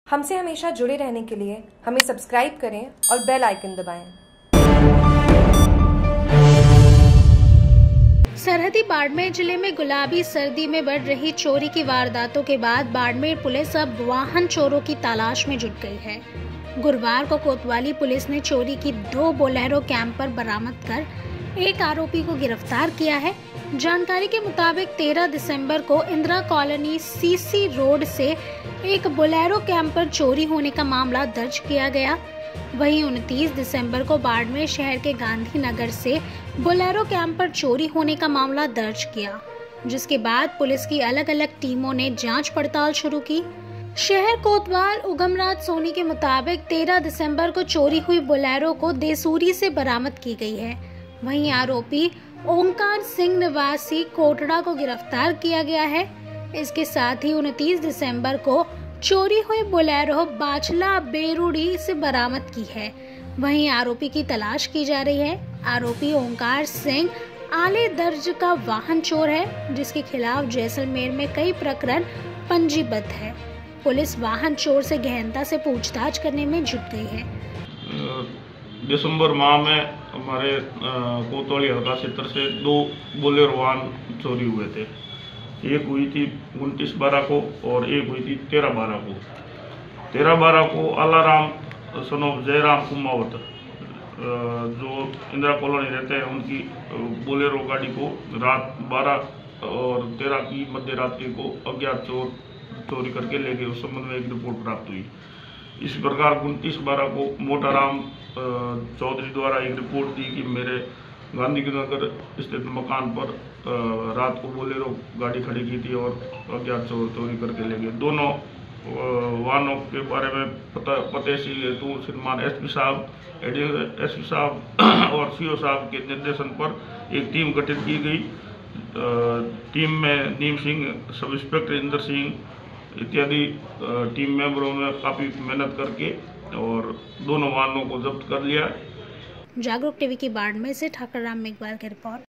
हमसे हमेशा जुड़े रहने के लिए हमें सब्सक्राइब करें और बेल आइकन दबाएं। सरहदी बाड़मेर जिले में गुलाबी सर्दी में बढ़ रही चोरी की वारदातों के बाद बाड़मेर पुलिस अब वाहन चोरों की तलाश में जुट गई है। गुरुवार को कोतवाली पुलिस ने चोरी की 2 बोलेरो कैंपर बरामद कर एक आरोपी को गिरफ्तार किया है। जानकारी के मुताबिक 13 दिसंबर को इंदिरा कॉलोनी सीसी रोड से एक बोलेरो कैंपर चोरी होने का मामला दर्ज किया गया। वहीं 29 दिसंबर को बाड़मेर शहर के गांधी नगर से बोलेरो कैंपर चोरी होने का मामला दर्ज किया, जिसके बाद पुलिस की अलग अलग टीमों ने जांच पड़ताल शुरू की। शहर कोतवाल उगमराज सोनी के मुताबिक 13 दिसंबर को चोरी हुई बोलेरो को देसूरी से बरामद की गई है। वहीं आरोपी ओंकार सिंह निवासी कोटड़ा को गिरफ्तार किया गया है। इसके साथ ही 29 दिसंबर को चोरी हुई बोलेरो बाचला बेरुड़ी से बरामद की है। वहीं आरोपी की तलाश की जा रही है। आरोपी ओंकार सिंह आले दर्ज का वाहन चोर है, जिसके खिलाफ जैसलमेर में कई प्रकरण पंजीबद्ध है। पुलिस वाहन चोर से गहनता से पूछताछ करने में जुट गई है। दिसंबर माह में हमारे कोतवाली हल्का क्षेत्र से 2 बोलेरो वाहन चोरी हुए थे। एक हुई थी 29/12 को और एक हुई थी 13/12 को। 13/12 को आलाराम सनोफ जयराम कुमावत जो इंदिरा कॉलोनी रहते हैं, उनकी बोलेरो गाड़ी को रात 12 और 13 की मध्य रात्रि को अज्ञात चोर चोरी करके ले गए। उस संबंध में एक रिपोर्ट प्राप्त हुई। इस प्रकार 29/12 को मोटाराम चौधरी द्वारा एक रिपोर्ट दी कि मेरे गांधी नगर स्थित मकान पर रात को बोलेरो गाड़ी खड़ी की थी और अज्ञात चोर चोरी करके ले गए। दोनों वाहनों के बारे में पतेशी हेतु श्रीमान एसपी साहब, एडिशनल एसपी साहब और सीओ साहब के निर्देशन पर एक टीम गठित की गई। टीम में नीम सिंह, सब इंस्पेक्टर इंदर सिंह इत्यादि टीम मेंबरों ने काफ़ी मेहनत करके और दोनों वाहनों को जब्त कर लिया। जागरूक टीवी की बाड़मेर से ठाकुर राम मेघवाल की रिपोर्ट।